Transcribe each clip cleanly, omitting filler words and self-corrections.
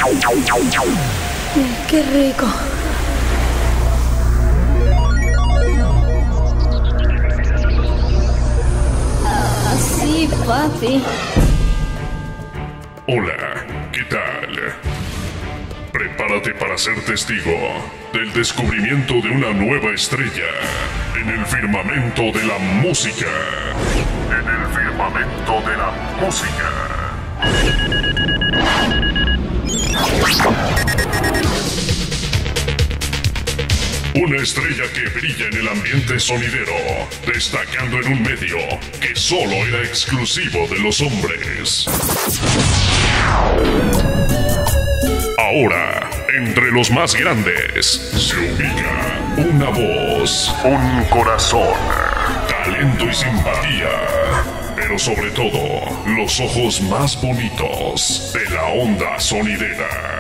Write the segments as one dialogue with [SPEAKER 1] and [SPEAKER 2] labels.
[SPEAKER 1] ¡Qué rico! Sí, papi.
[SPEAKER 2] Hola, ¿qué tal? Prepárate para ser testigo del descubrimiento de una nueva estrella en el firmamento de la música. En el firmamento de la música. Una estrella que brilla en el ambiente sonidero, destacando en un medio que solo era exclusivo de los hombres. Ahora, entre los más grandes, se ubica una voz, un corazón, talento y simpatía, pero sobre todo, los ojos más bonitos de la onda sonidera.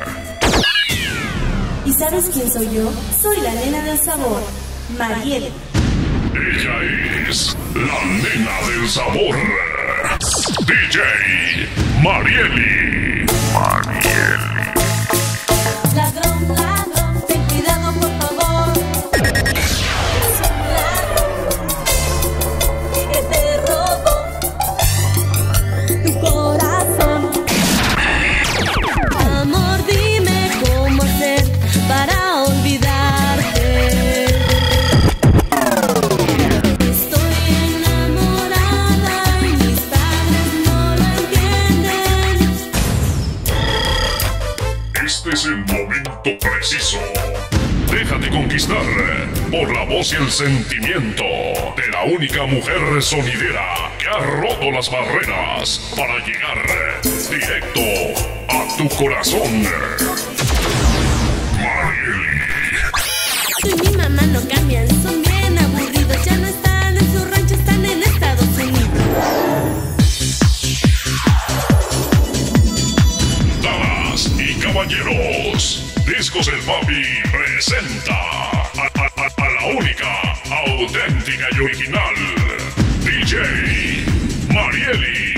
[SPEAKER 3] ¿Y sabes quién soy yo? Soy la nena del sabor, Marieli.
[SPEAKER 2] Ella es la nena del sabor, DJ Marieli.
[SPEAKER 3] Ladrón, ladrón, ten cuidado por favor. Es un ladrón que te robó tu corazón. Amor, dime cómo hacer para olvidarte. Estoy enamorada y mis padres no lo entienden.
[SPEAKER 2] Este es el momento preciso. Déjate conquistar por la voz y el sentimiento de la única mujer sonidera que ha roto las barreras para llegar directo a tu corazón. Marieli.
[SPEAKER 3] Tú y mi mamá no cambian, son bien aburridos. Ya no están en su rancho, están en Estados Unidos.
[SPEAKER 2] Damas y caballeros, Discos El Papi presenta a la única, auténtica y original DJ Marieli.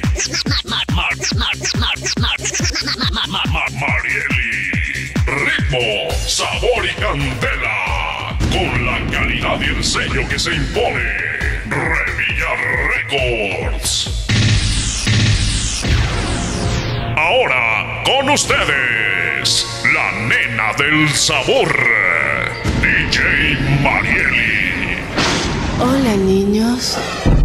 [SPEAKER 2] Marieli. Ritmo, sabor y candela. Con la calidad y el sello que se impone. Revilla Records. Ahora, con ustedes, la nena del sabor, DJ Marieli.
[SPEAKER 4] Hola, niños.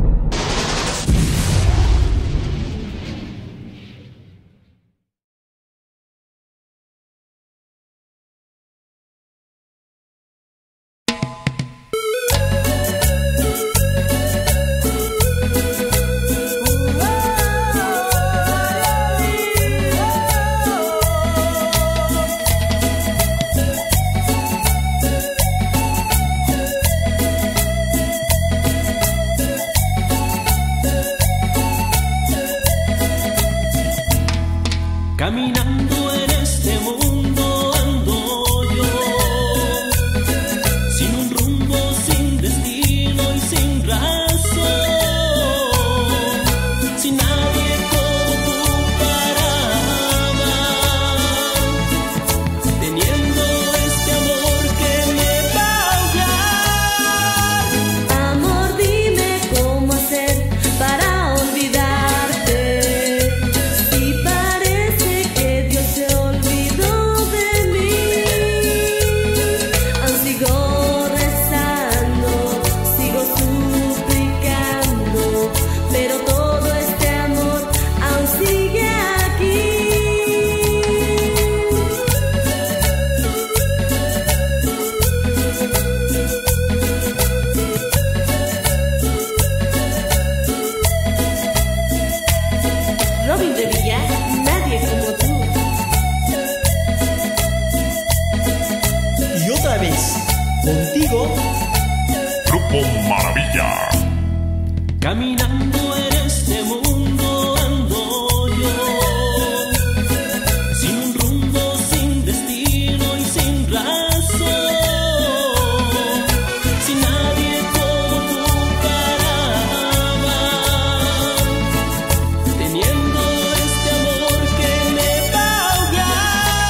[SPEAKER 5] Caminando en este mundo ando yo, sin un rumbo, sin destino y sin razón, sin nadie como tú para amar, teniendo este amor que me va a ahogar.
[SPEAKER 3] Amor, dime cómo hacer para olvidarte. Si parece que Dios se olvidó de mí, aún sigo rezando, sigo suplicando, pero todo este amor aún sigue aquí. Robin de Villa, nadie como tú.
[SPEAKER 6] Y otra vez, contigo.
[SPEAKER 2] Grupo Maravilla.
[SPEAKER 5] Caminando en este mundo ando yo, sin un rumbo, sin destino y sin razón, sin nadie como tú para amar, teniendo este amor que me va a ahogar.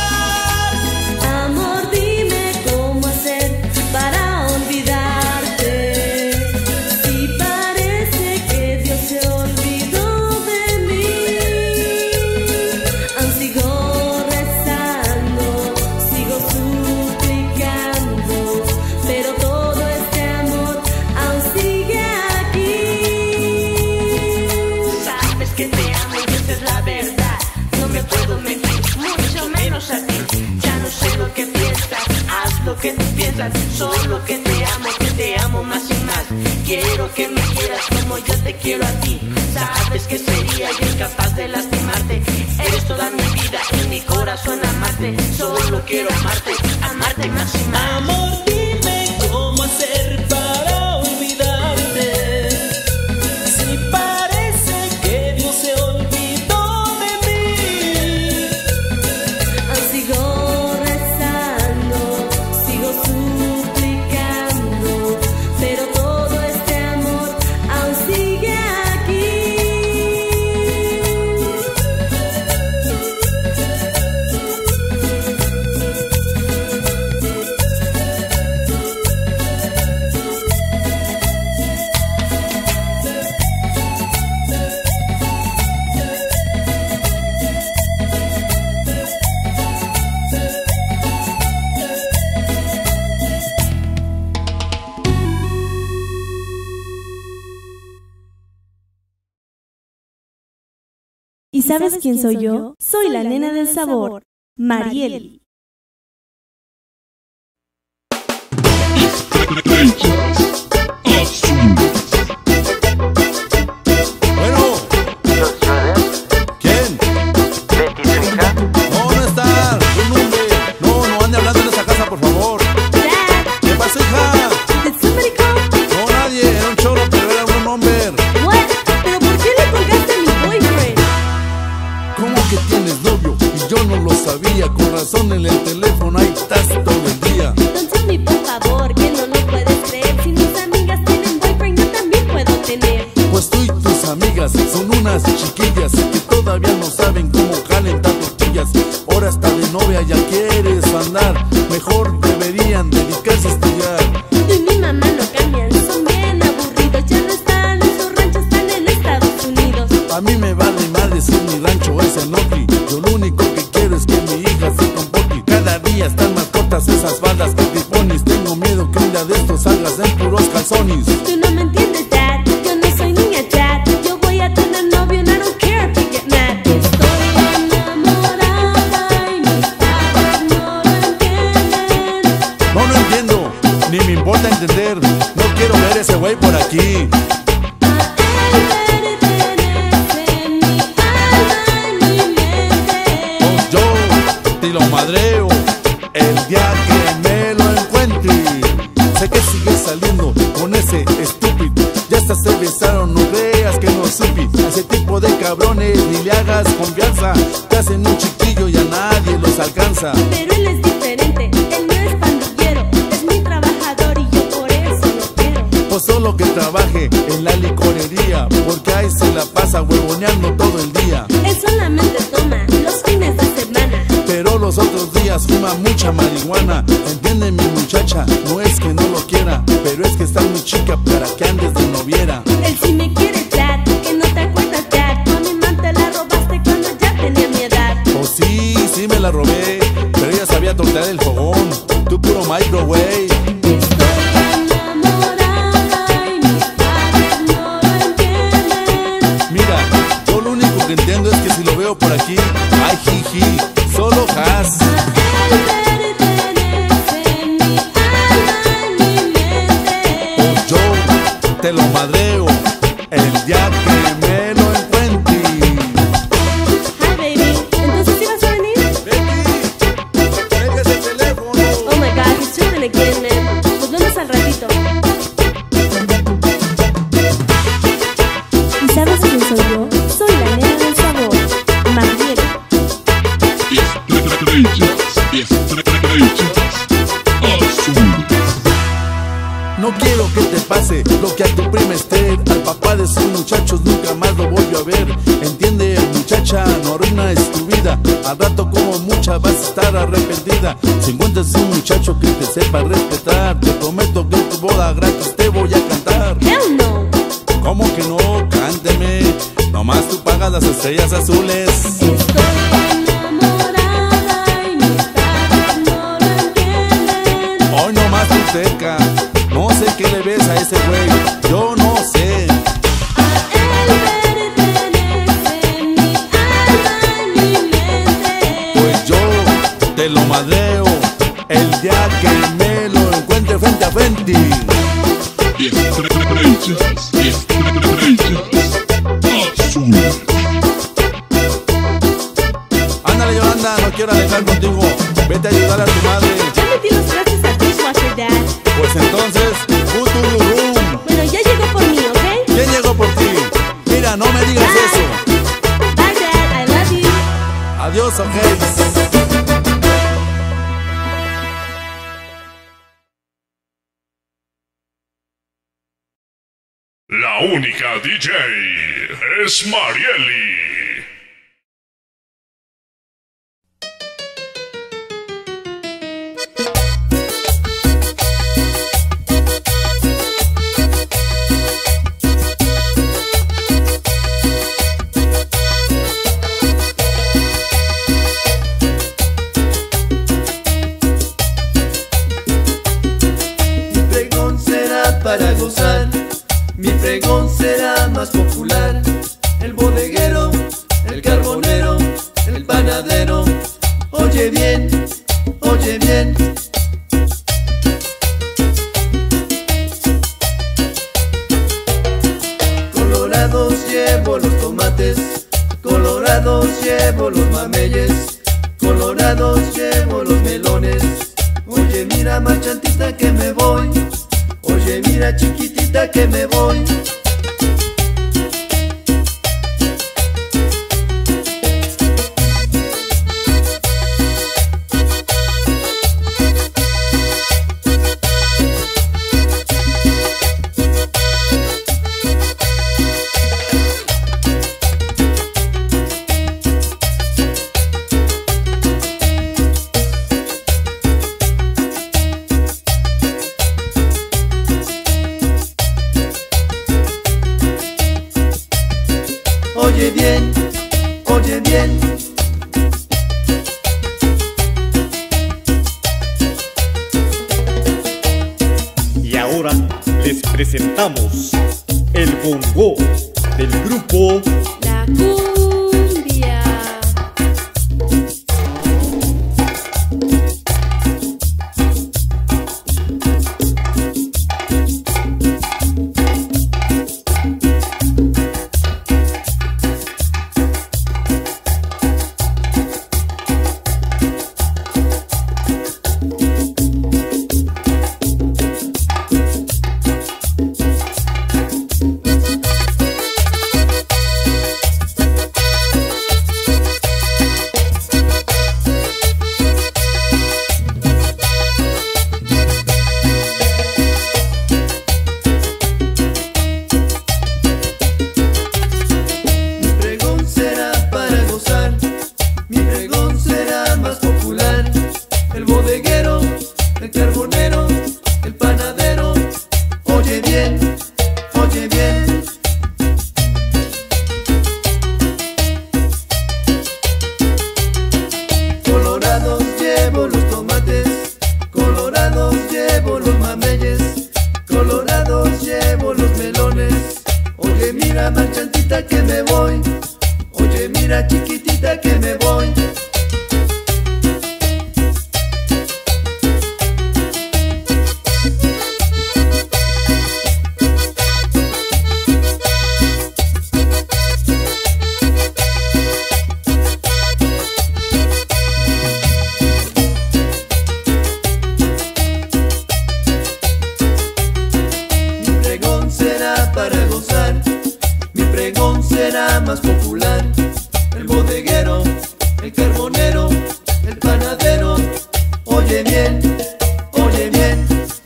[SPEAKER 5] promesas. Solo que te amo más y más. Quiero que me quieras como yo te quiero a ti. Sabes que sería yo incapaz de lastimarte. Eres toda mi vida y mi corazón amarte. Solo quiero amarte, amarte más y más.
[SPEAKER 6] Amor, dime cómo hacer para olvidarte. Si parece que Dios se olvidó de mí.
[SPEAKER 3] Sigo rezando, sigo suplicando, pero todo este amor aún sigue aquí.
[SPEAKER 7] ¿Y sabes quién soy yo? Soy la nena del sabor, Marieli.
[SPEAKER 8] Bueno, ¿quién?
[SPEAKER 9] ¿Betty, su hija?
[SPEAKER 8] No, no está. Su nombre. No ande hablando en esa casa, por favor. ¿Qué pasa, hija?
[SPEAKER 7] Did somebody call?
[SPEAKER 8] No, nadie. Era un choro, pero era un hombre.
[SPEAKER 7] What? ¿Pero por qué le colgaste a mi boyfriend?
[SPEAKER 8] ¿Cómo que tienes novio? Y yo no lo sabía. Con razón en el teléfono ahí estás todo el día.
[SPEAKER 3] Don't tell me, por favor, que no lo puedes creer. Si mis amigas tienen boyfriend, yo también puedo tener.
[SPEAKER 8] Pues tú y tus amigas son unas chiquillas que todavía no saben cómo calentar tortillas. Ahora está de novia, ya quieres andar. Mejor deberían dedicarse a estudiar.
[SPEAKER 3] Tú y mi mamá no cambian, son bien aburridos. Ya no están en su rancho, están en Estados Unidos.
[SPEAKER 8] A mí me vale madre si mi rancho es en Oakley. Yo lo único que quiero es que mi hija se comporte. Cada día están más cortas esas faldas que te pones. Tengo miedo que un día de estos salgas en puros calzones.
[SPEAKER 3] Tú no me entiendes, Dad, yo no soy niña, Dad. Yo voy a tener novio and I don't care if you get mad. Estoy enamorada y mis padres no lo entienden.
[SPEAKER 8] No entiendo, ni me importa entender. No quiero ver ese güey por aquí. Yo te lo madreo el día que me lo encuentre. Sé que sigue saliendo con ese estúpido. Ya hasta se besaron, no creas que no supe. A ese tipo de cabrones ni le hagas confianza. Te hacen un chiquillo y a nadie los alcanza.
[SPEAKER 3] Pero él es diferente, él no es pandillero. Es muy trabajador y yo por eso lo quiero.
[SPEAKER 8] Pues solo que trabaje en la licorería, porque ahí se la pasa huevoneando todo el día.
[SPEAKER 3] Él solamente toma los fines de semana.
[SPEAKER 8] Pero los otros días fuma mucha marihuana. Entiende mi muchacha, no es que no lo quiera, pero es que está muy chica para que andes de noviera.
[SPEAKER 3] Él sí me quiere, Dad, que no te acuerdas, Dad. Tú a mi man te la robaste cuando ya tenía mi edad.
[SPEAKER 8] Oh sí me la robé, pero ella sabía tortear el fogón. Tú puro microwave.
[SPEAKER 3] Estoy enamorada y mis padres no lo entienden.
[SPEAKER 8] Mira, yo lo único que entiendo es que si lo veo por aquí, ay jiji, solo has.
[SPEAKER 3] Él pertenece en mi alma, en mi mente.
[SPEAKER 8] Oh, yo te lo madreo el día que me lo encuentre.
[SPEAKER 3] Hi, baby. ¿Entonces sí vas a venir?
[SPEAKER 8] Betty, traigas el teléfono.
[SPEAKER 3] Oh my God, he's tripping again, man. Nos vemos al ratito.
[SPEAKER 7] ¿Y sabes quién soy yo? Soy la nena del sabor, Marieli.
[SPEAKER 8] No quiero que te pase lo que a tu prima Esther. Al papá de sus muchachos nunca más lo volvió a ver. Entiende, muchacha, no arruines tu vida. Al rato como mucha vas a estar arrepentida. Si encuentras un muchacho que te sepa respetar, te prometo que en tu boda gratis te voy a cantar.
[SPEAKER 3] Hell no.
[SPEAKER 8] ¿Cómo que no? Cánteme. Nomás tú pagas las estrellas azules.
[SPEAKER 3] Estoy enamorada y mis padres no lo entienden.
[SPEAKER 8] Hoy nomás tú cerca. No sé qué le ves a ese güey. Yo no sé.
[SPEAKER 3] Él pertenece en mi alma, en mi mente.
[SPEAKER 8] Pues yo te lo madreo el día que me lo encuentre. Ándale, Yolanda, no quiero alejar contigo. Vete a ayudar a tu madre.
[SPEAKER 7] Ya metí los trastes al dishwasher, Dad.
[SPEAKER 8] Pues entonces, go to your room.
[SPEAKER 7] Bueno, ya llegó por mí, ¿ok?
[SPEAKER 8] ¿Quién llegó por ti? Mira, no me digas
[SPEAKER 7] Bye.
[SPEAKER 8] eso.
[SPEAKER 7] Bye, Dad. I love you.
[SPEAKER 8] Adiós, ok.
[SPEAKER 2] La única DJ es Marieli.
[SPEAKER 6] Mi pregón será para gozar, mi pregón será más popular. El bodeguero, el carbonero, el panadero. Oye bien, oye bien. Colorados llevo los tomates, colorados llevo los mameyes, colorados llevo los melones. Oye mira marchantita que me voy, oye mira chiquitita que me voy. Oye bien, oye bien.
[SPEAKER 10] Y ahora les presentamos el bongo del grupo
[SPEAKER 1] La cumbia.
[SPEAKER 6] Mi pregón será para gozar, mi pregón será más popular. El bodeguero, el carbonero, el panadero. Oye bien, oye bien. Colorados llevo los tomates, colorados llevo los mameyes, colorados llevo los melones. Oye mira marchantita que me voy, oye mira chiquitita que me voy. Mi pregón será para gozar, mi pregón será más popular. El bodeguero, el carbonero, el panadero. Oye bien, oye bien.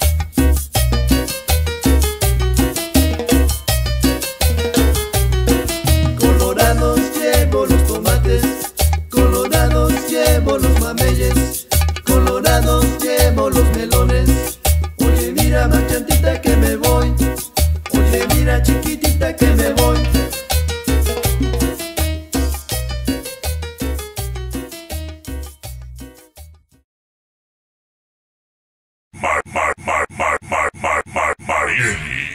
[SPEAKER 6] Colorados llevo los tomates, colorados llevo los mameyes, colorados llevo los melones. Oye mira marchantita que me voy, oye mira chiquitita que me voy.
[SPEAKER 2] Marieli.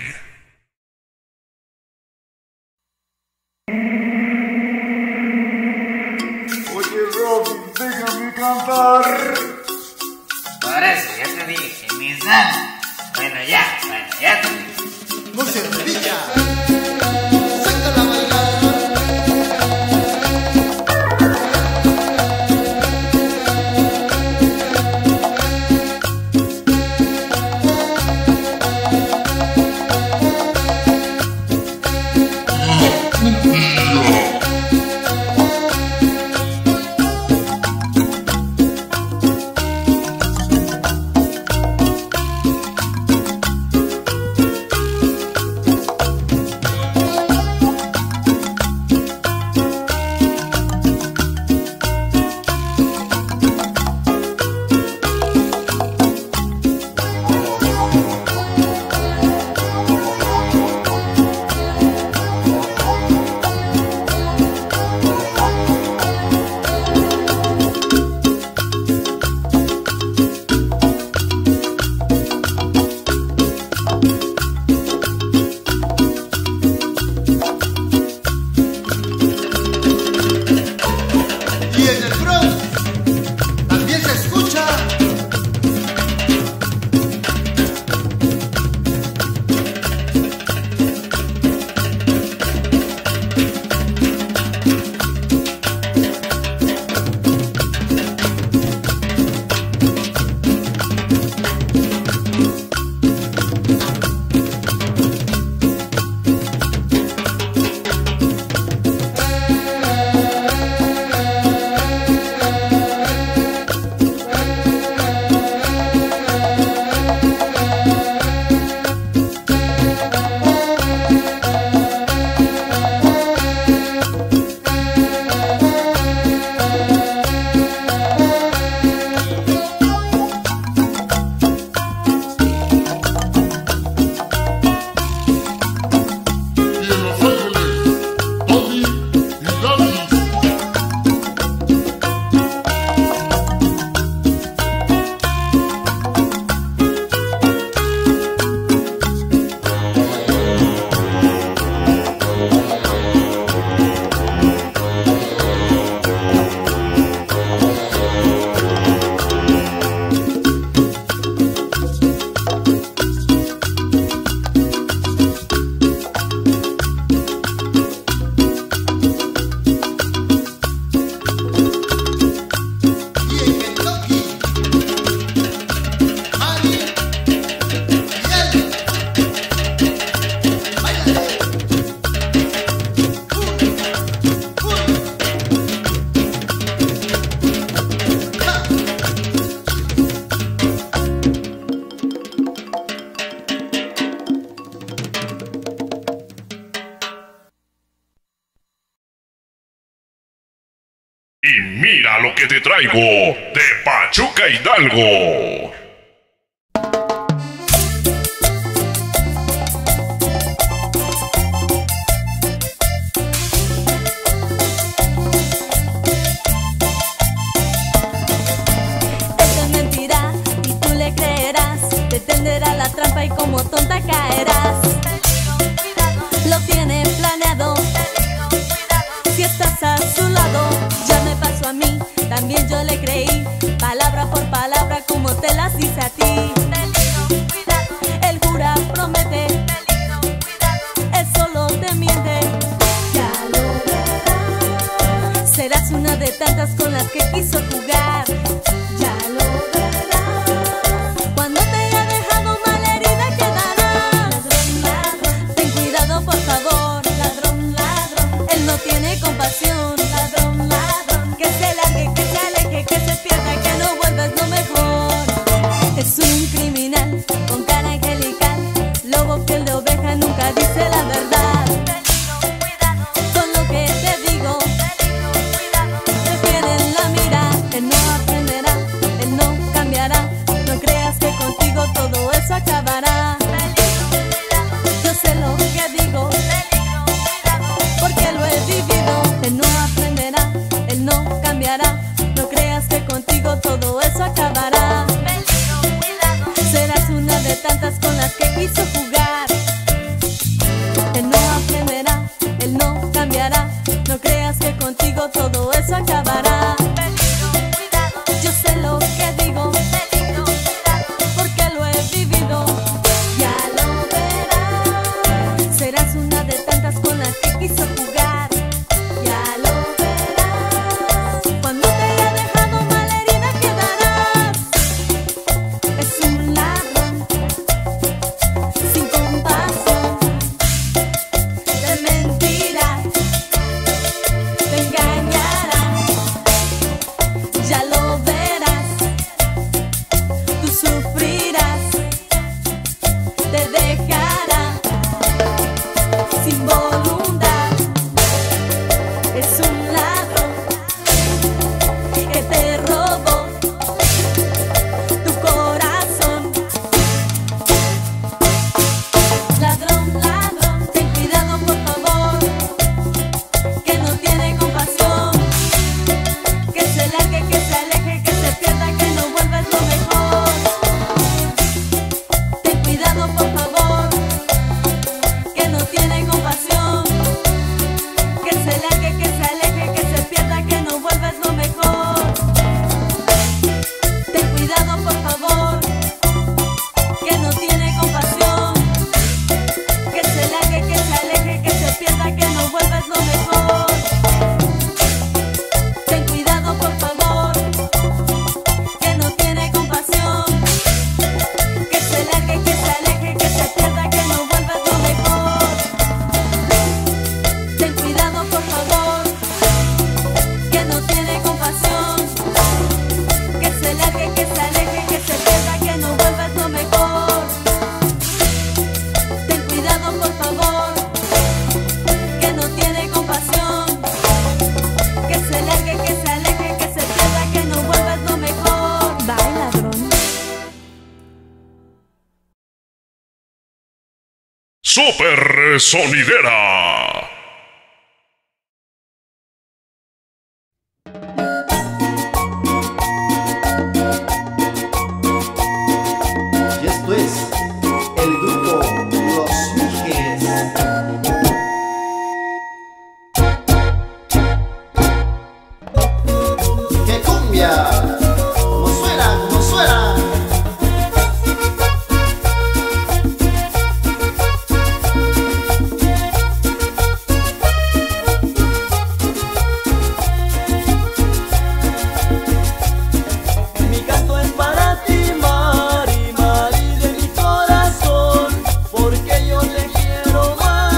[SPEAKER 11] Oye, Robin, déjame cantar.
[SPEAKER 5] Por eso ya te dije, mi Sam. Bueno, ya te dije.
[SPEAKER 2] Mira lo que te traigo de Pachuca Hidalgo.
[SPEAKER 3] Esto es mentira y tú le creerás. Te tenderá la trampa y como tonta caerás. Lo tiene planeado. Si estás a su lado, ya me pasó a mí. También yo le creí, palabra por palabra como te las dice a ti. Él jura, promete, él solo te miente. Ya lo verás. Serás una de tantas con las que quiso jugar. Ya lo verás. Cuando te haya dejado malherida quedarás. Ladrón, ladrón, ten cuidado por favor. Ladrón, ladrón, él no tiene compasión. Ladrón, ladrón, que se largue, que se aleje, que se pierda, que no vuelva es lo mejor. Es un criminal con cara angelical, lobo piel de oveja, nunca dice la verdad. Con lo que te digo, te tiene en la mira. Él no aprenderá, él no cambiará. No creas que contigo todo eso acabará. Yo sé lo que digo, porque lo he vivido. Él no aprenderá, él no cambiará. No creas que contigo todo eso acabará. Serás una de tantas con las que quiso jugar. Él no aprenderá, él no cambiará. No creas que contigo todo eso acabará. Yo sé lo que digo, porque lo he vivido. Ya lo verás. Serás una de tantas con las que quiso jugar. Ya lo verás. Cuando te haya dejado malherida quedarás. Es un ladrón sin compasión, de mentiras, te engañará. Ya lo verás, tú sufrirás, te dejará sin voluntad. Es un ladrón que te robó tu corazón. Ladrón, ladrón, ten cuidado por favor, que no tiene compasión. Que se largue, que se aleje, que se pierda, que no vuelva es lo mejor. Ten cuidado por favor, que no tiene compasión. Que se largue, que se aleje, que se pierda, que no vuelva es lo mejor. Ten cuidado por favor, que no tiene compasión. Que se largue, que se aleje, que se pierda, que no vuelva es lo mejor. Ten cuidado por favor, que no tiene compasión. Que se largue, que se aleje, que se pierda, que no vuelva es lo mejor. Ten cuidado por favor, que no tiene compasión. Que se largue, que se aleje, que se pierda, que no vuelva es lo mejor. Ten cuidado por favor, que no tiene compasión. Que se largue, que se aleje, que se pierda, que no vuelva es lo mejor. Bye, ladrón.
[SPEAKER 2] Super Sonidera.
[SPEAKER 6] Y esto es el grupo Los Mijes. ¡Qué cumbia! ¡Como suena, como suena!
[SPEAKER 12] Mari, Mari de mi corazón, porque yo te quiero más.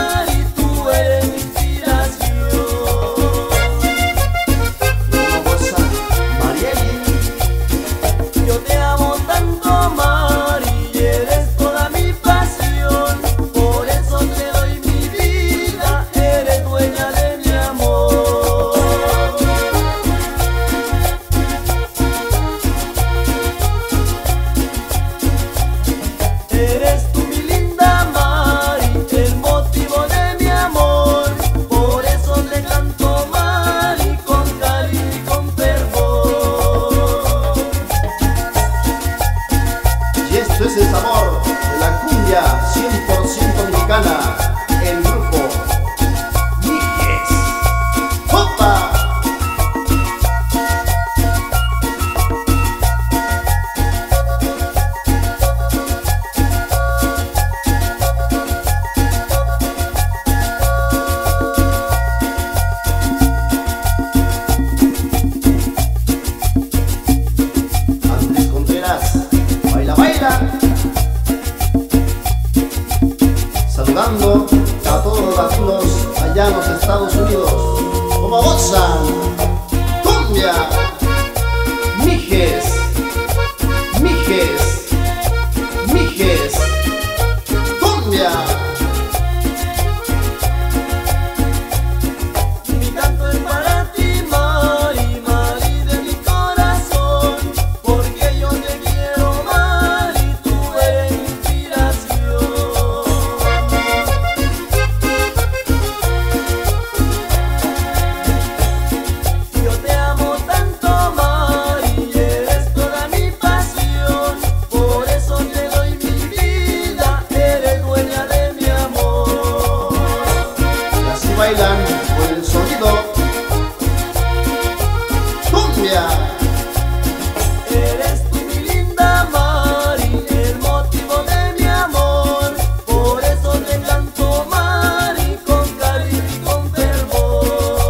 [SPEAKER 12] Estados Unidos. Como gozan, cumbia, Mijes, Mijes, Mijes, cumbia.
[SPEAKER 6] Mi canto es para ti, Mari, Mari de mi corazón, porque yo te quiero, Mari, tú eres mi inspiración. Yo te amo tanto, Mari, eres toda mi pasión, por eso te doy mi vida, eres dueña de mi amor.
[SPEAKER 12] Y así bailan con el sonido cumbia.
[SPEAKER 6] Eres tú mi linda Mari, el motivo de mi amor, por eso te canto, Mari, con cariño y con fervor.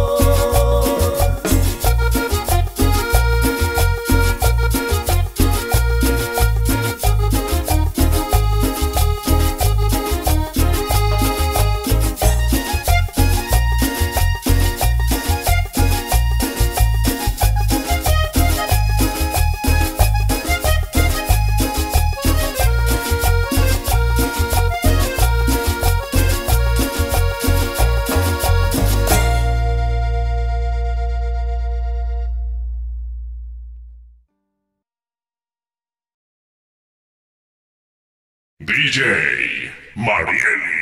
[SPEAKER 2] DJ Marieli.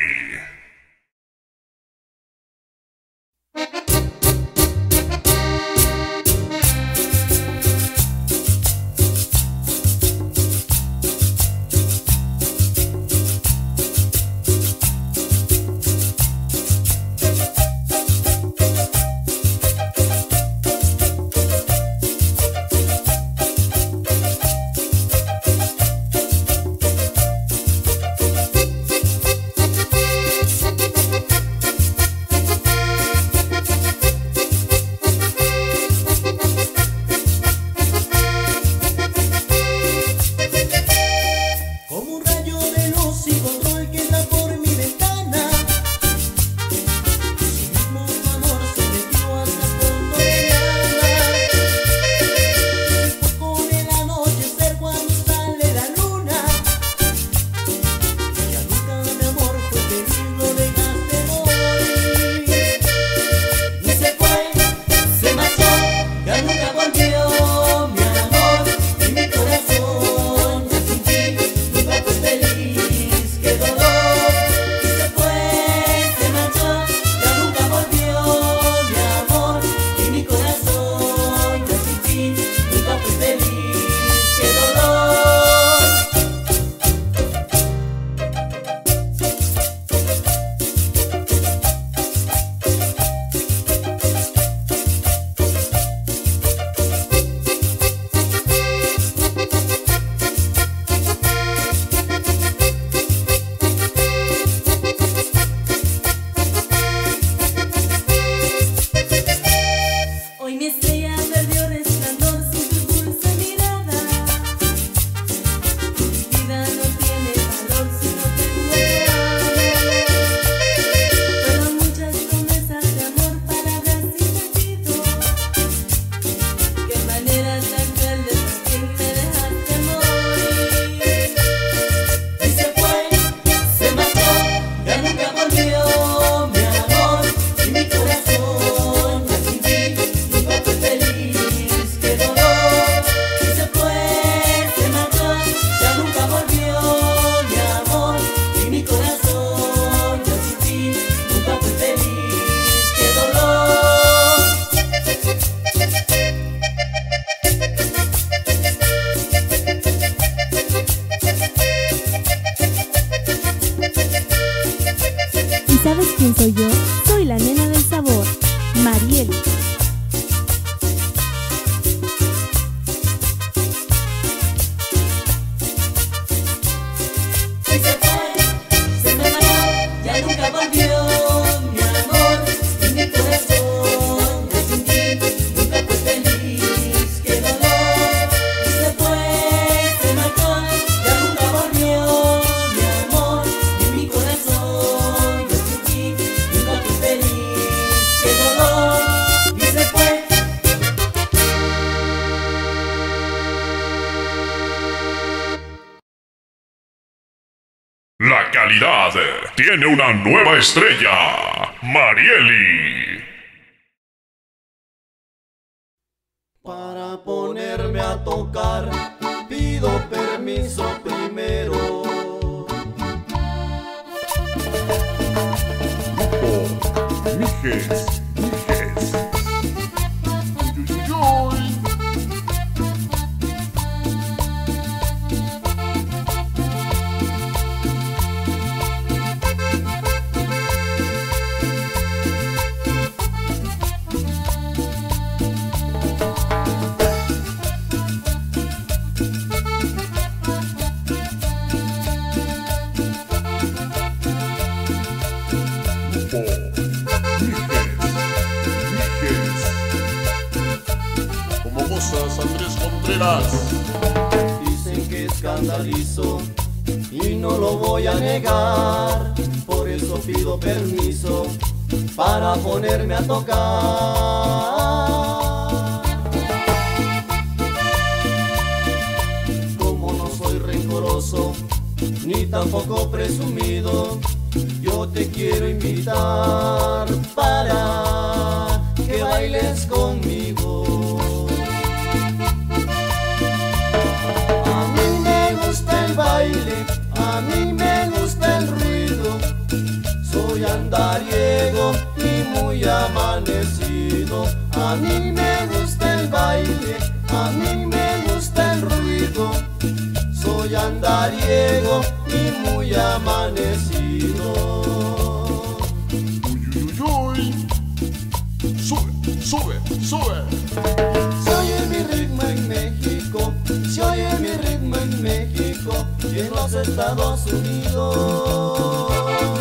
[SPEAKER 6] Como un rayo de luz y control que entra por mi ventana, así mismo tu amor se metió hasta el fondo de mi alma. Después con el anochecer cuando sale la luna, ya nunca mi amor fue feliz, lo dejaste morir. Y se fue, se marchó, ya nunca volvió mi amor y mi corazón ya sin ti. Feliz, qué dolor, y se fue, se marchó, ya nunca volvió mi amor, y mi corazón ya sin ti, nunca fue feliz, qué dolor. Hoy mi estrella perdió resplandor sin tu dulce mirada. Mi vida no tiene valor si no tengo tu amor. Fueron muchas promesas de amor, palabras sin sentido. Qué manera tan cruel de partir, me dejaste morir. Y se fue, se marchó, ya nunca volvió mi amor y mi corazón ya sin ti. Nunca fue feliz, qué dolor. Y se fue, se marchó, ya nunca volvió mi amor y mi corazón ya sin ti. Nunca fue feliz, qué dolor.
[SPEAKER 7] ¿Y sabes quién soy yo? Soy la nena del sabor, Marieli.
[SPEAKER 6] Y se fue, se me marchó, ya nunca volvió mi amor y mi corazón ya sin ti. Nunca fue feliz, qué dolor. Y se fue, se marchó, ya nunca volvió mi amor y mi corazón ya sin ti. Nunca fue feliz,
[SPEAKER 2] tiene una nueva estrella, Marieli.
[SPEAKER 6] Para ponerme a tocar, pido permiso primero.
[SPEAKER 2] Mijes.
[SPEAKER 13] ¿Cómo gozas, Andrés Contreras?
[SPEAKER 6] Dicen que escandalizo y no lo voy a negar. Por eso pido permiso para ponerme a tocar. Como no soy rencoroso ni tampoco presumido, yo te quiero invitar para que bailes conmigo. A mí me gusta el baile, a mí me gusta el ruido. Soy andariego y muy amanecido. A mí me gusta el baile, a mí me gusta el ruido. Soy andariego y muy amanecido.
[SPEAKER 13] Sube.
[SPEAKER 6] Se oye mi ritmo en México, se oye mi ritmo en México y en los Estados Unidos.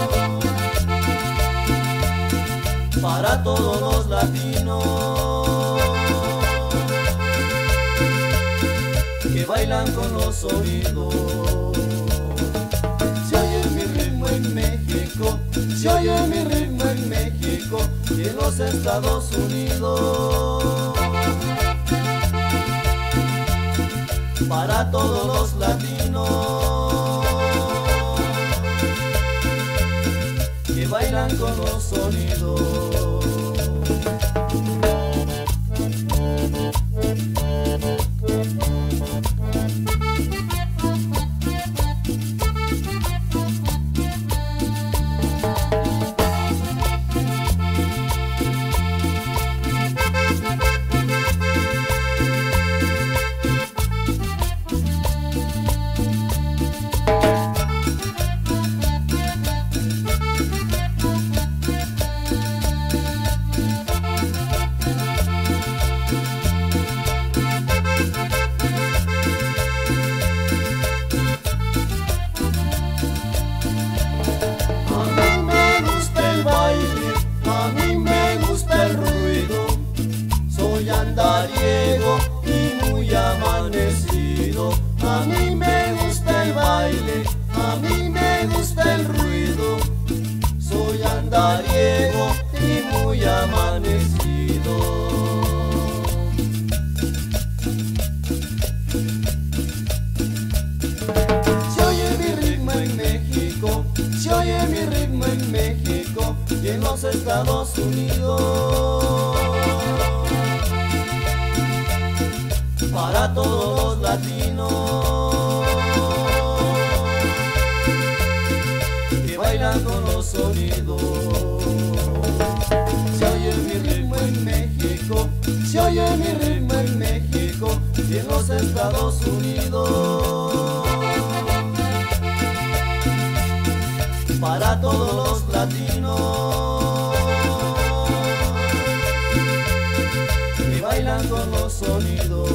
[SPEAKER 6] Para todos los latinos que bailan con los oídos. Se oye mi ritmo en México, se oye mi ritmo en México y en los Estados Unidos. Para todos los latinos que bailan con los sonidos. Andariego y muy amanecido. A mí me gusta el baile, a mí me gusta el ruido. Soy andariego y muy amanecido. Se oye mi ritmo en México, se oye mi ritmo en México y en los Estados Unidos. Para todos los latinos que bailan con los sonidos. Se oye mi ritmo en México, se oye mi ritmo en México y en los Estados Unidos. Para todos los latinos que bailan con los sonidos.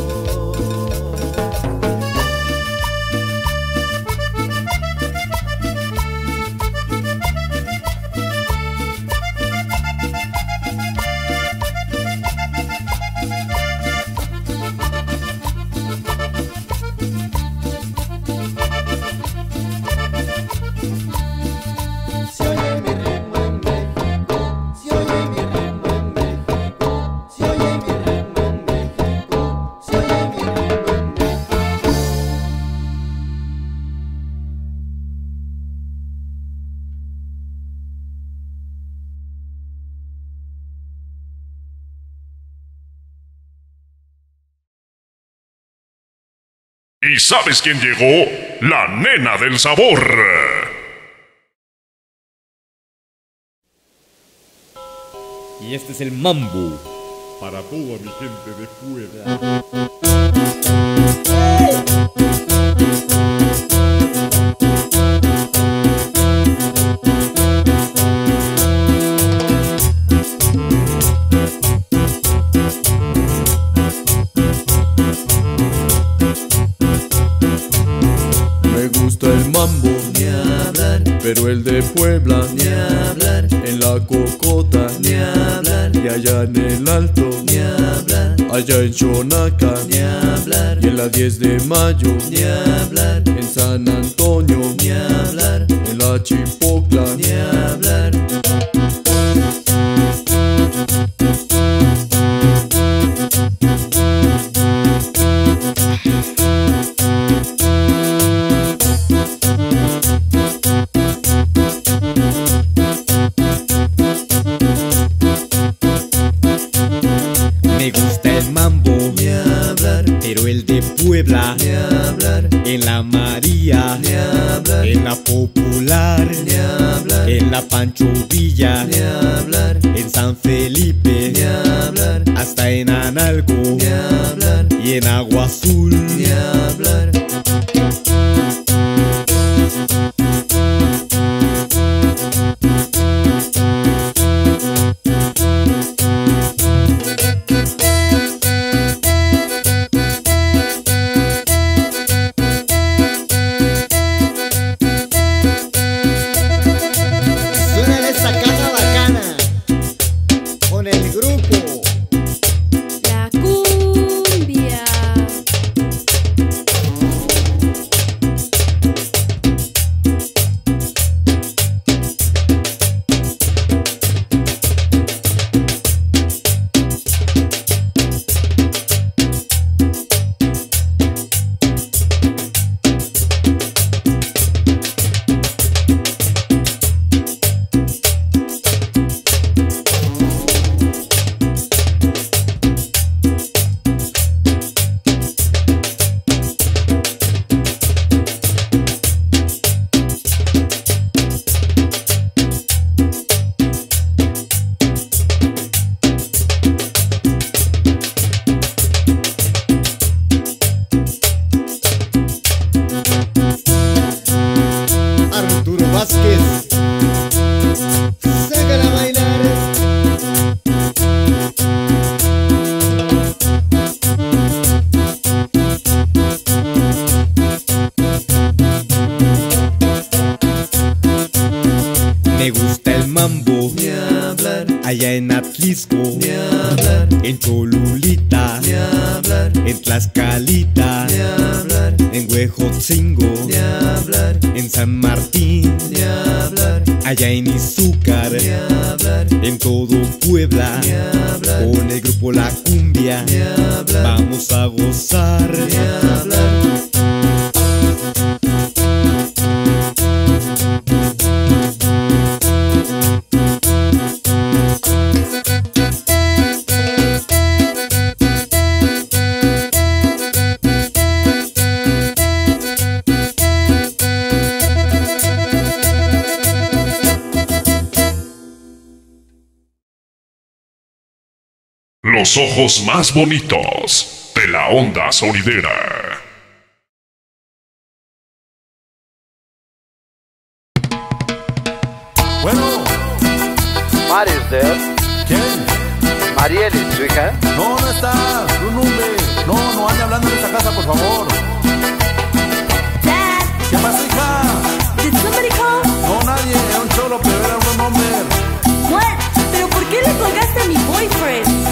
[SPEAKER 2] ¿Y sabes quién llegó? La nena del sabor.
[SPEAKER 10] Y este es el mambo para toda mi gente de Puebla.
[SPEAKER 14] Me gusta el mambo,
[SPEAKER 6] ni hablar,
[SPEAKER 14] pero el de Puebla,
[SPEAKER 6] ni hablar,
[SPEAKER 14] en la cocota,
[SPEAKER 6] ni hablar,
[SPEAKER 14] y allá en el alto,
[SPEAKER 6] ni hablar,
[SPEAKER 14] allá en Xonaca,
[SPEAKER 6] ni hablar,
[SPEAKER 14] y en la 10 de mayo,
[SPEAKER 6] ni hablar,
[SPEAKER 14] en San Antonio,
[SPEAKER 6] ni hablar,
[SPEAKER 14] en la Chipocla,
[SPEAKER 6] ni hablar.
[SPEAKER 10] Me gusta el mambo,
[SPEAKER 6] ni hablar,
[SPEAKER 10] pero el de Puebla,
[SPEAKER 6] ni hablar,
[SPEAKER 10] en la María,
[SPEAKER 6] ni hablar,
[SPEAKER 10] en la Popular,
[SPEAKER 6] ni hablar,
[SPEAKER 10] en la Pancho Villa,
[SPEAKER 6] ni hablar,
[SPEAKER 10] en San Felipe,
[SPEAKER 6] ni hablar,
[SPEAKER 10] hasta en Analco,
[SPEAKER 6] ni hablar,
[SPEAKER 10] y en Agua Azul,
[SPEAKER 6] ni hablar.
[SPEAKER 12] Suena esa caja bacana con el grupo
[SPEAKER 1] La cumbia.
[SPEAKER 12] Arturo Vázquez. Sácala a bailar.
[SPEAKER 10] me gusta el mambo,
[SPEAKER 6] ni hablar,
[SPEAKER 10] allá en Atlisco,
[SPEAKER 6] ni hablar,
[SPEAKER 10] en Cholulita,
[SPEAKER 6] ni hablar,
[SPEAKER 10] en Tlaxcalita,
[SPEAKER 6] ni hablar,
[SPEAKER 10] en Huejotzingo,
[SPEAKER 6] ni hablar,
[SPEAKER 10] en San Martín,
[SPEAKER 6] ni hablar,
[SPEAKER 10] allá en Izúcar,
[SPEAKER 6] ni hablar,
[SPEAKER 10] en todo Puebla,
[SPEAKER 6] ni hablar,
[SPEAKER 10] con el grupo La Cumbia,
[SPEAKER 6] ni hablar,
[SPEAKER 10] vamos a gozar,
[SPEAKER 6] ni hablar.
[SPEAKER 2] Los ojos más bonitos de la onda sonidera.
[SPEAKER 8] Bueno.
[SPEAKER 9] Mari, ¿usted?
[SPEAKER 8] ¿Quién?
[SPEAKER 9] Marieli, ¿su hija?
[SPEAKER 8] No, no está. Un hombre. No ande hablando en esta casa, por favor.
[SPEAKER 3] Dad,
[SPEAKER 8] ¿Qué pasa, hija?
[SPEAKER 3] did somebody call?
[SPEAKER 8] No, nadie. Era un cholo, pero era un buen hombre.
[SPEAKER 3] What? ¿Pero por qué le colgaste a mi boyfriend?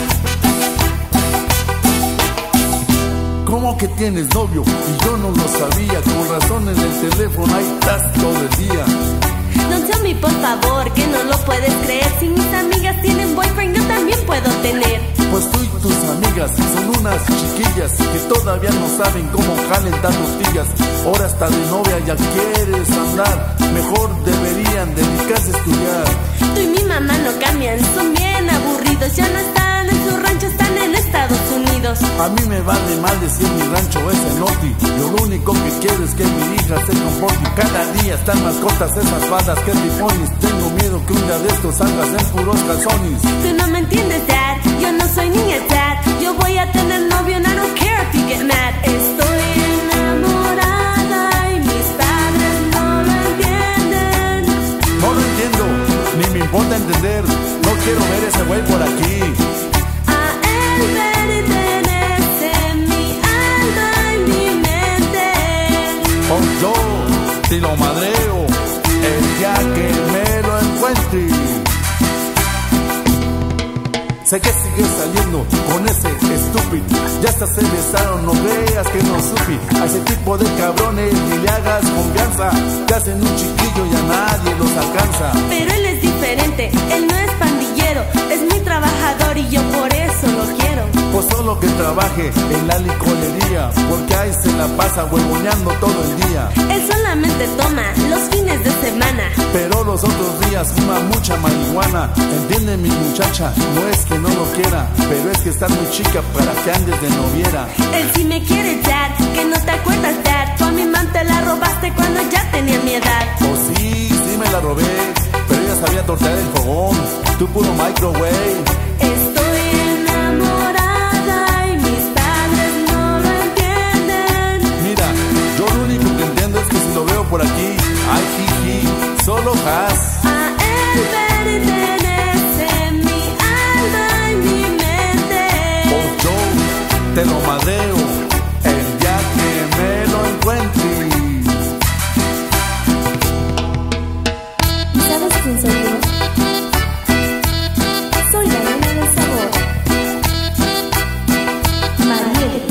[SPEAKER 8] ¿Cómo que tienes novio? Y yo no lo sabía. Con razón en el teléfono ahí estás todo el día.
[SPEAKER 3] No tell me, por favor, que no lo puedes creer. Si mis amigas tienen boyfriend, yo también puedo tener.
[SPEAKER 8] Pues tú y tus amigas son unas chiquillas que todavía no saben cómo calentar tortillas. Ahora hasta de novia ya quieres andar. Mejor deberían dedicarse a estudiar.
[SPEAKER 3] Tú y mi mamá no cambian, son bien aburridos. Ya no están en su rancho, están en Estados Unidos.
[SPEAKER 8] A mí me vale mal decir mi rancho es cenote. Yo lo único que quiero es que mi hija se comporte. Cada día están más cortas esas faldas que ripones. Tengo miedo que un día de estos salgas en puros calzones.
[SPEAKER 3] Tú no me entiendes, Dad, yo no soy niña, Dad. Yo voy a tener novio and I don't care if you get mad. Estoy enamorada y mis padres no lo entienden.
[SPEAKER 8] No lo entiendo, ni me importa entender. No quiero ver ese güey por aquí.
[SPEAKER 3] A él pertenece mi alma y mi mente.
[SPEAKER 8] Oh, yo si lo madreo el día que me lo encuentre. Sé que sigue saliendo con ese estúpido. Ya hasta se besaron, no creas que no supe. A ese tipo de cabrones ni le hagas confianza. Te hacen un chiquillo y a nadie los alcanza.
[SPEAKER 3] Pero él es diferente, él no es pandillero. Es muy trabajador y yo por eso lo quiero.
[SPEAKER 8] Pues solo que trabaje en la licorería, porque ahí se la pasa huevoneando todo el día.
[SPEAKER 3] Él solamente toma los fines de semana,
[SPEAKER 8] pero los otros días fuma mucha marihuana. Entiende mi muchacha, no es que no lo quiera, pero es que está muy chica para que andes de noviera.
[SPEAKER 3] Él sí me quiere, Dad, que no te acuerdas, Dad. Tú a mi man te la robaste cuando ya tenía mi edad.
[SPEAKER 8] Oh sí, sí me la robé, pero ella sabía tortear el fogón. Tú puro microwave.
[SPEAKER 3] Estoy enamorada y mis padres no lo entienden.
[SPEAKER 8] Mira, yo lo único que entiendo es que si lo veo por aquí, ay jiji, solo has.
[SPEAKER 3] A él pertenece mi alma y mi mente.
[SPEAKER 8] Oh, yo te lo madreo el día que me lo encuentre.
[SPEAKER 7] ¿Sabes quién soy yo? Soy la nena del sabor, Mariel.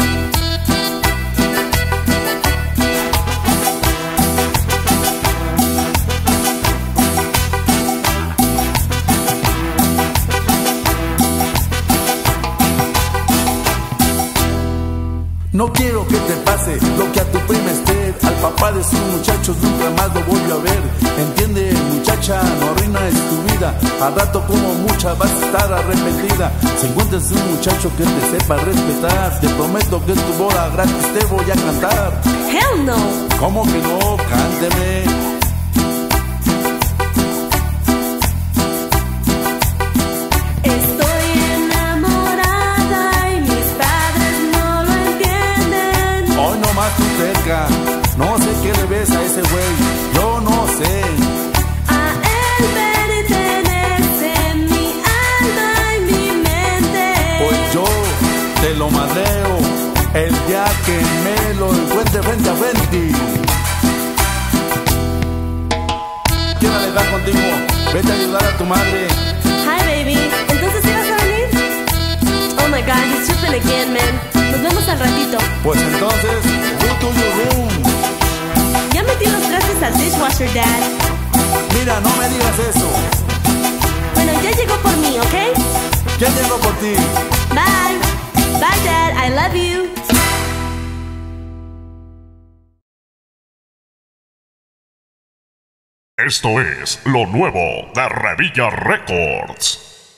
[SPEAKER 8] No quiero que te pase lo que a tu prima Esther. Al papá de sus muchachos nunca más lo volvió a ver. Entiende, muchacha, no arruines tu vida. Al rato como mucha vas a estar arrepentida. Si encuentras un muchacho que te sepa respetar, te prometo que en tu boda gratis te voy a cantar.
[SPEAKER 3] Hell no.
[SPEAKER 8] ¿Cómo que no? Cánteme. Tu cerca. No sé qué le ves a ese güey, yo no sé.
[SPEAKER 3] A él pertenece mi alma y mi mente.
[SPEAKER 8] Pues yo te lo madreo el día que me lo encuentre frente a frente. Quiero alegar contigo, vete a ayudar a tu madre.
[SPEAKER 3] Hi baby, ¿entonces ibas a venir? Oh my god, he's tripping again, man. Nos vemos al ratito.
[SPEAKER 8] Pues entonces, go to your room.
[SPEAKER 3] Ya metí los trastes al dishwasher, Dad.
[SPEAKER 8] Mira, no me digas eso.
[SPEAKER 3] Bueno, ya llegó por mí, ¿ok?
[SPEAKER 8] Ya llegó por ti.
[SPEAKER 3] Bye. Bye, Dad. I love you.
[SPEAKER 2] Esto es lo nuevo de Revilla Records.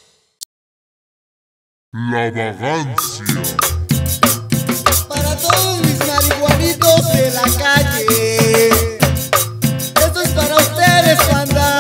[SPEAKER 13] La vagancia.
[SPEAKER 15] Para todos mis marihuanitos de la calle, esto es para ustedes, banda.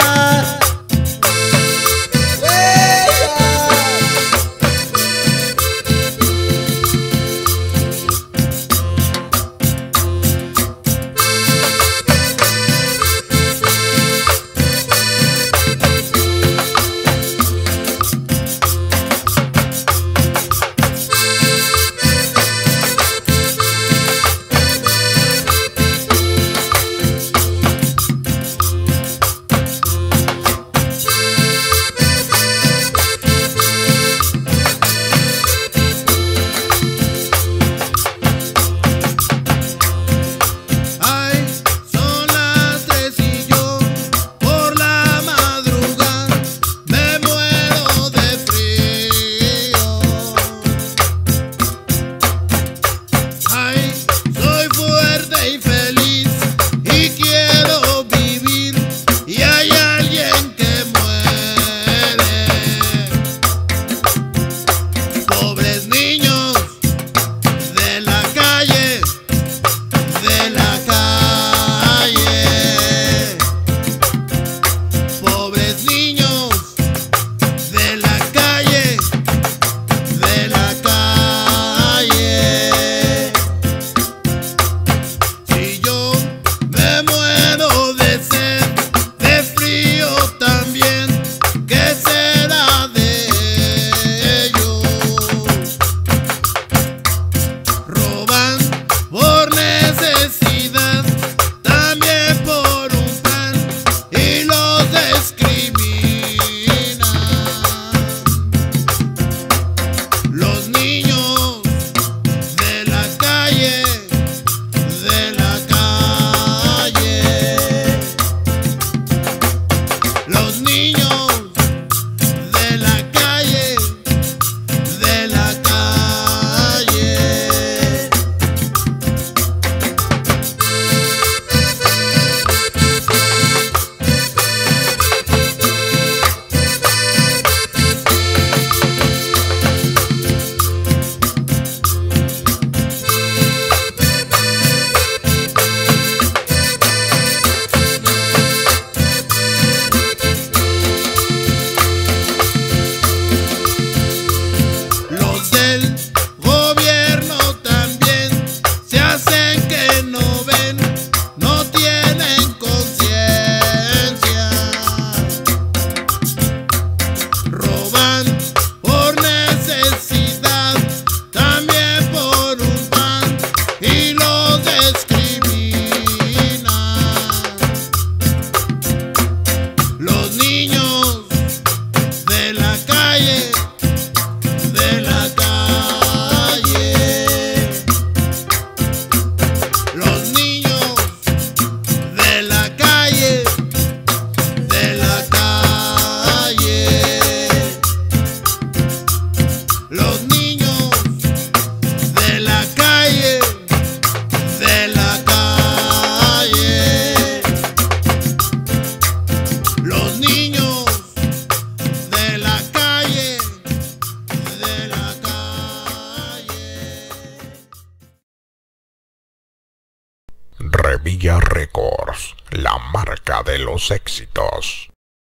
[SPEAKER 15] calle, de la calle. Los niños de la calle, de la calle. Los niños de la calle, de la calle. Los niños de la calle, de la calle.
[SPEAKER 16] Revilla Records, la marca de los éxitos.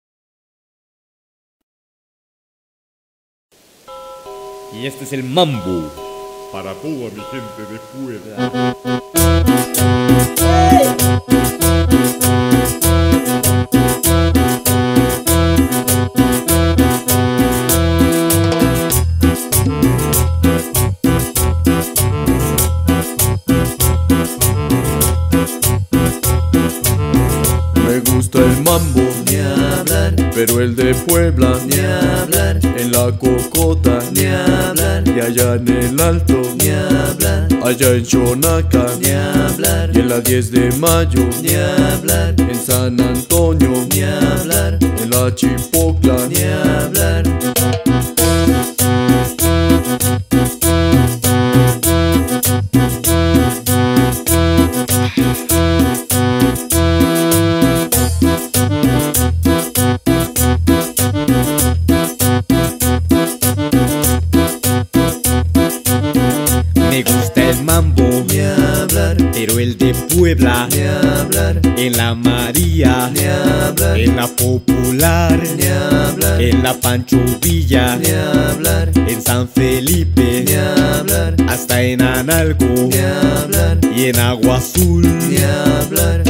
[SPEAKER 10] Y este es el mambo para toda mi gente de Puebla.
[SPEAKER 14] Me gusta el mambo,
[SPEAKER 6] ni hablar,
[SPEAKER 14] pero el de Puebla,
[SPEAKER 6] ni hablar,
[SPEAKER 14] en la Cocota,
[SPEAKER 6] ni hablar,
[SPEAKER 14] y allá en el Alto,
[SPEAKER 6] ni hablar,
[SPEAKER 14] allá en Chonaca,
[SPEAKER 6] ni hablar,
[SPEAKER 14] y en la 10 de mayo,
[SPEAKER 6] ni hablar,
[SPEAKER 14] en San Antonio,
[SPEAKER 6] ni hablar,
[SPEAKER 14] en la Chipocla,
[SPEAKER 6] ni hablar.
[SPEAKER 17] Me gusta el mambo,
[SPEAKER 6] ni hablar,
[SPEAKER 17] pero el de Puebla,
[SPEAKER 6] ni hablar,
[SPEAKER 17] en la María,
[SPEAKER 6] ni hablar,
[SPEAKER 17] en la Popular,
[SPEAKER 6] ni hablar,
[SPEAKER 17] en la Pancho Villa,
[SPEAKER 6] ni hablar,
[SPEAKER 17] en San Felipe,
[SPEAKER 6] ni hablar,
[SPEAKER 17] hasta en Analco,
[SPEAKER 6] ni hablar,
[SPEAKER 17] y en Agua Azul,
[SPEAKER 6] ni hablar.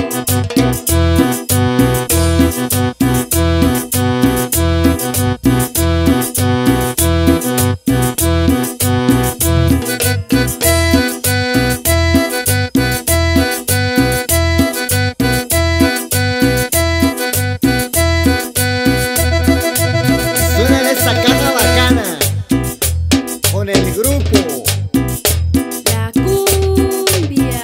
[SPEAKER 15] Suena esa caja bacana con el grupo
[SPEAKER 1] La cumbia.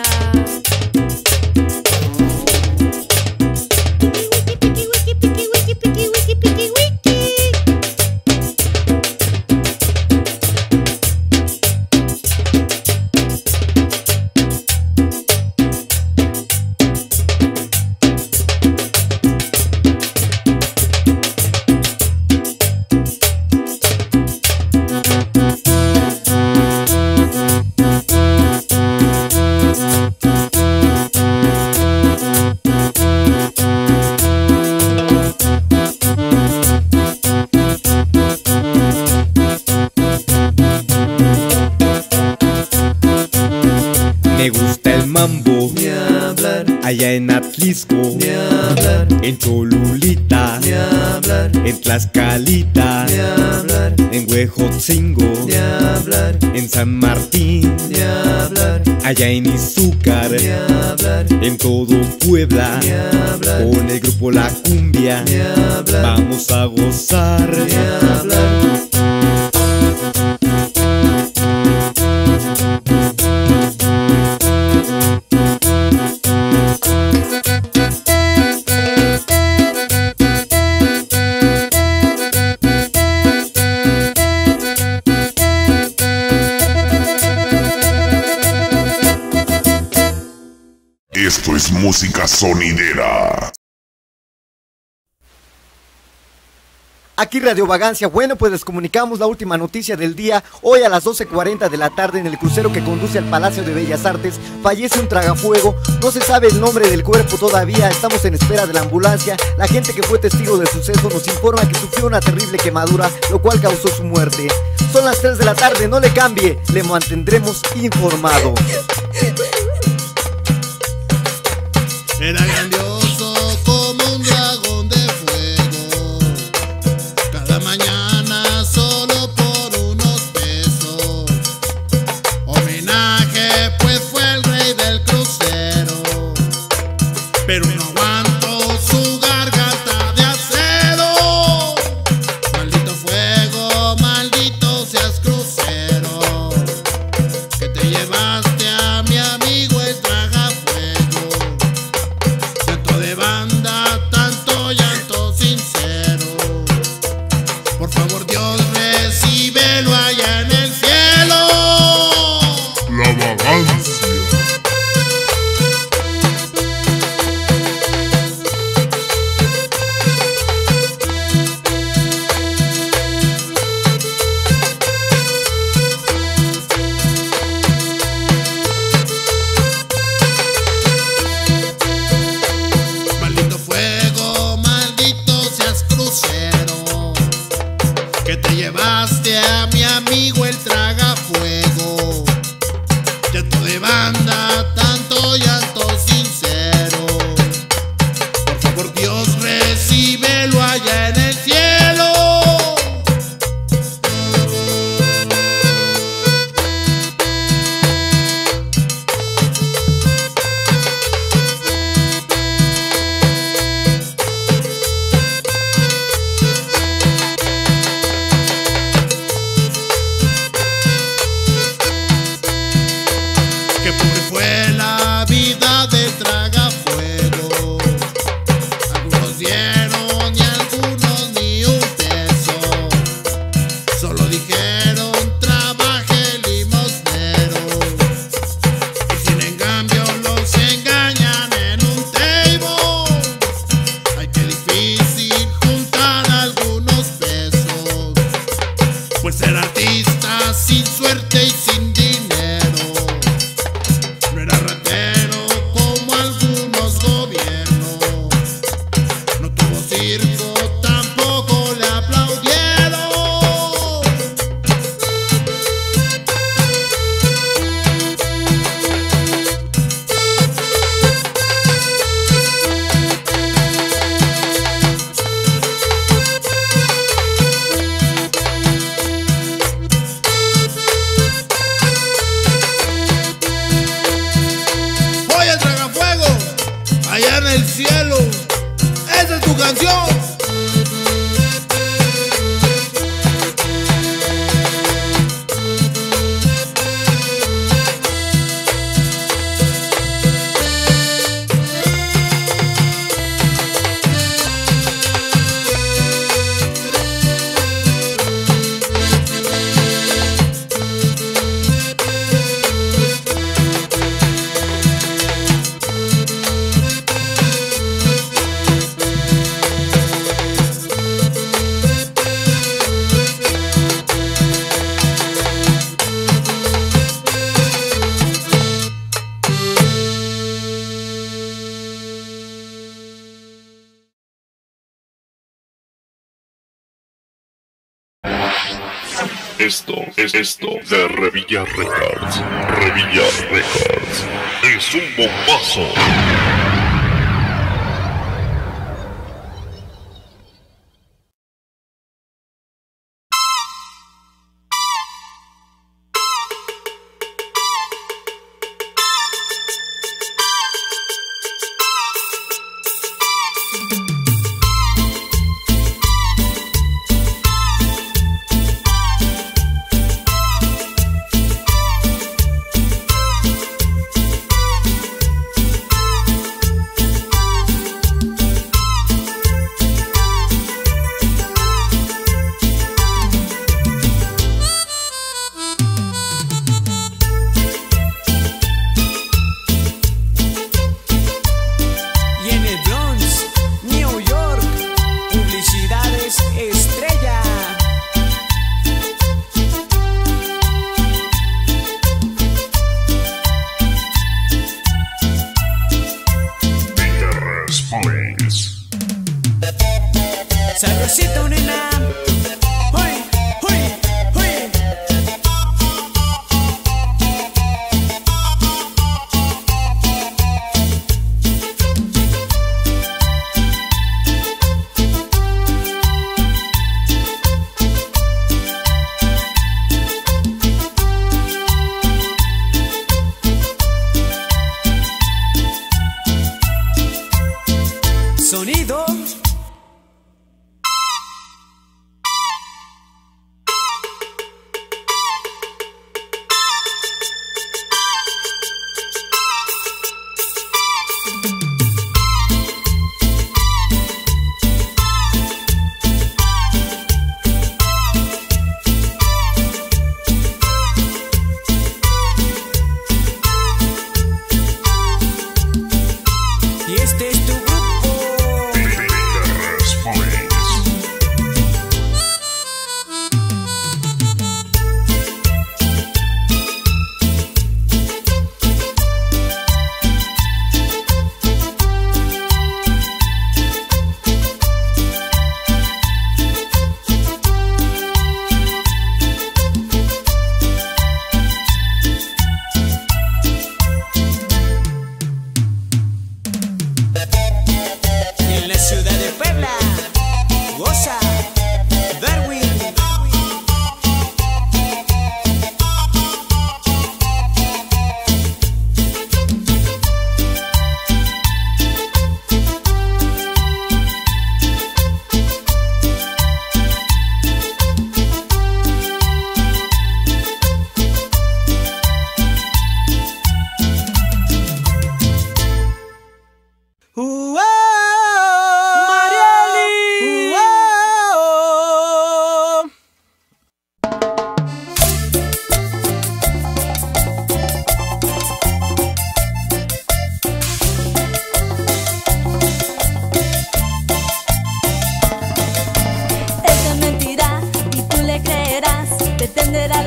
[SPEAKER 17] Me gusta el mambo,
[SPEAKER 6] Ni hablar,
[SPEAKER 17] allá en Atlisco,
[SPEAKER 6] ni hablar,
[SPEAKER 17] en Cholulita,
[SPEAKER 6] ni hablar,
[SPEAKER 17] en Tlaxcalita,
[SPEAKER 6] ni hablar,
[SPEAKER 17] en Huejotzingo,
[SPEAKER 6] ni hablar,
[SPEAKER 17] en San Martín,
[SPEAKER 6] ni hablar,
[SPEAKER 17] allá en Izúcar,
[SPEAKER 6] ni hablar,
[SPEAKER 17] en todo Puebla,
[SPEAKER 6] ni hablar,
[SPEAKER 17] con el grupo La Cumbia,
[SPEAKER 6] ni hablar,
[SPEAKER 17] vamos a gozar.
[SPEAKER 6] ni hablar.
[SPEAKER 2] Esto es música sonidera.
[SPEAKER 15] Aquí Radio Vagancia. Bueno, pues les comunicamos la última noticia del día. Hoy a las 12:40 de la tarde, en el crucero que conduce al Palacio de Bellas Artes, fallece un tragafuego. No se sabe el nombre del cuerpo todavía. Estamos en espera de la ambulancia. La gente que fue testigo del suceso nos informa que sufrió una terrible quemadura, lo cual causó su muerte. Son las 3 de la tarde, no le cambie. Le mantendremos informado. Era grandioso como un dragón de fuego. Cada mañana solo por unos pesos. Homenaje, pues fue el rey del crucero. Pero no aguantó su garganta de acero. Maldito fuego
[SPEAKER 18] Por favor, Dios, recíbelo allá en el cielo.
[SPEAKER 13] La vagancia.
[SPEAKER 18] Maldito fuego, maldito seas crucero, que te llevaste a mi amigo el tragafuego. Llanto de banda, tanto llanto sincero. Por favor, Dios, recíbelo allá en el cielo. Qué pobre fue la vida del tragafuego. Algunos dieron y algunos ni un peso. Solo dijeron trabaje limosnero. Y sin en cambio los engañan en un table. Ay, qué difícil juntar algunos pesos. Pues ser artista sin suerte y sin dinero. No era ratero como algunos gobiernos. No tuvo circo, tampoco le aplaudieron. Oye, el tragafuego, allá en el cielo, esa es tu canción.
[SPEAKER 2] Esto de Revilla Records. Revilla Records es un bombazo.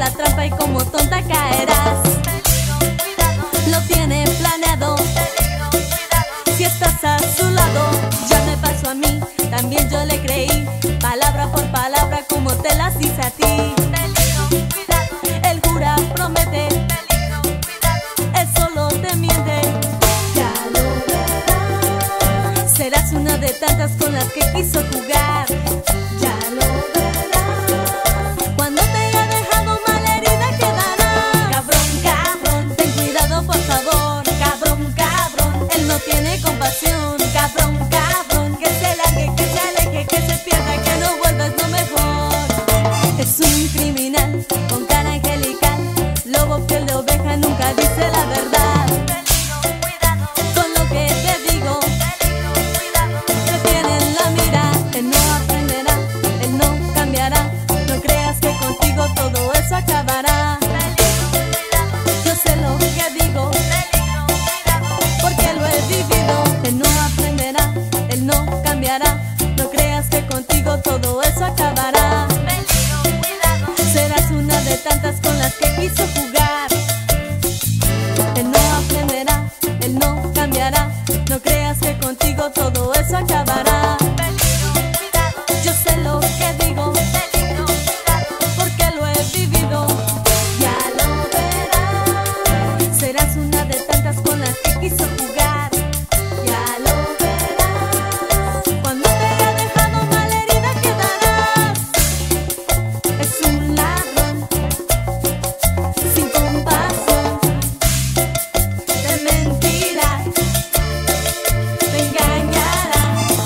[SPEAKER 3] la trampa y como tonta caerás. Lo tiene planeado. Si estás a su lado, ya me pasó a mí, también yo le creí, palabra por palabra como te las dice a ti. Él jura, promete, él solo te miente. Ya lo verás, serás una de tantas con las que quiso jugar. Ya lo verás, cuando te haya dejado malherida quedará. Cabrón, cabrón, ten cuidado por favor. Cabrón, cabrón, él no tiene compasión. Cabrón, cabrón, que se largue, que se aleje, que se pierda, que no vuelva es lo mejor. Es un criminal con cara angelical, lobo piel de oveja, nunca dice la verdad. Con lo que te digo, te tiene en la mira. Él no aprenderá, él no cambiará. No creas que contigo todo eso acabará. Yo sé lo que digo, porque lo he vivido. Él no aprenderá, él no cambiará. No creas que contigo todo eso acabará. Serás una de tantas con las que quiso jugar. Él no aprenderá, él no cambiará. No creas que contigo todo eso acabará. Yo sé lo que digo, porque lo he vivido. Ya lo verás, serás una de tantas con las que quiso jugar. Ya lo verás, cuando te haya dejado malherida quedarás. Es un ladrón sin compasión, te mentirá, te engañará.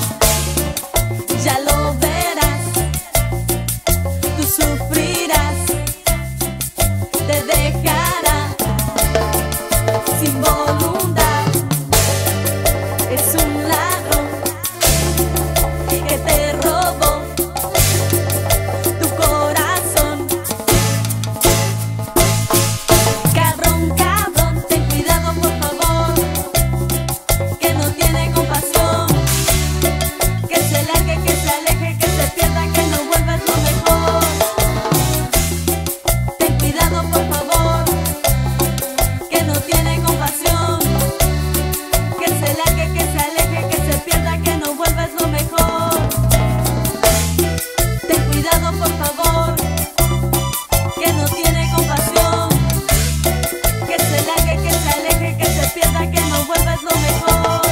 [SPEAKER 3] Ya lo verás, tú sufrirás, te dejará sin voluntad. Es un ladrón que te robó tu corazón. Cabrón, cabrón, ten cuidado por favor, que no tiene compasión. Que se largue, que se aleje, que se pierda, que no vuelva es lo mejor. Ten cuidado por favor, que no tiene compasión. Que se largue, que se aleje, que se pierda, que no vuelva es lo mejor. Ten cuidado por favor, que no tiene compasión. Que se largue, que se aleje, que se pierda, que no vuelva es lo mejor.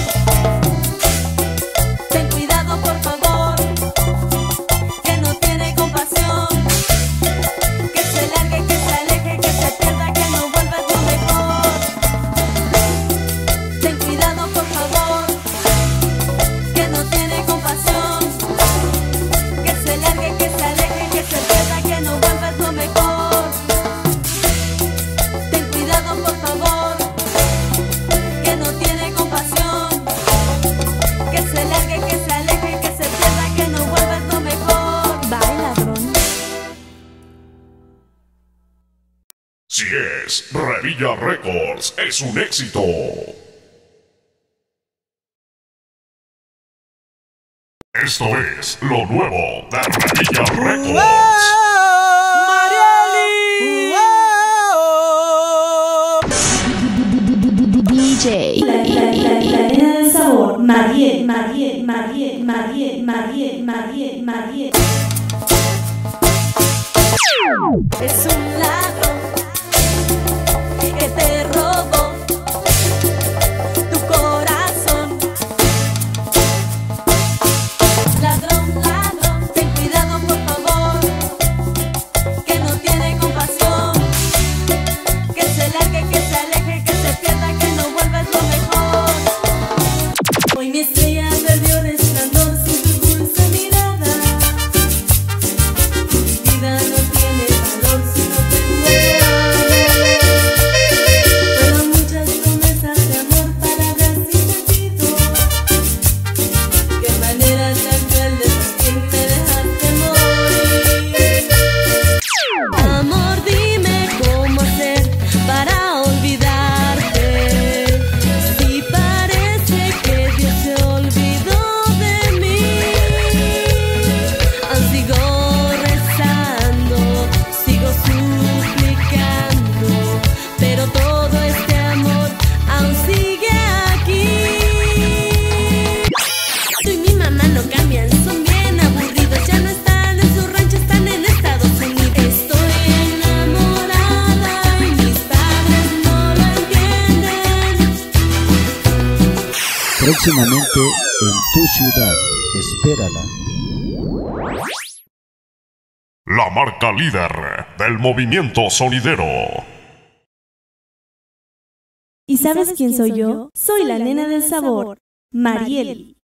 [SPEAKER 3] Ten cuidado por favor, que no tiene compasión. Que se largue, que se aleje, que se pierda, que no vuelva es lo mejor. Ten cuidado por favor, que no tiene compasión. Que se largue, que se aleje, que se pierda, que no vuelva es lo mejor. Ten cuidado por favor, que no tiene compasión. Que se largue, que se aleje, que se pierda, que no vuelva es lo mejor. Bye, ladrón.
[SPEAKER 2] Si es Revilla Records, es un éxito. Esto es lo nuevo de Revilla Records.
[SPEAKER 7] DJ.
[SPEAKER 3] La arena del sabor. Mariel, Mariel, Mariel, Mariel, Mariel, Mariel, Mariel. Es un ladrón que te robó tu corazón. Ladrón, ladrón, ten cuidado por favor, que no tiene compasión. Que se largue, que se aleje, que se pierda, que no vuelva es lo mejor. Hoy mi estrella perdió resplandor sin tu dulce mirada. Mi vida no tiene valor si no te
[SPEAKER 19] Próximamente en tu ciudad. Espérala.
[SPEAKER 2] La marca líder del movimiento sonidero.
[SPEAKER 7] ¿Y sabes quién soy yo? Soy la nena del sabor, Marieli.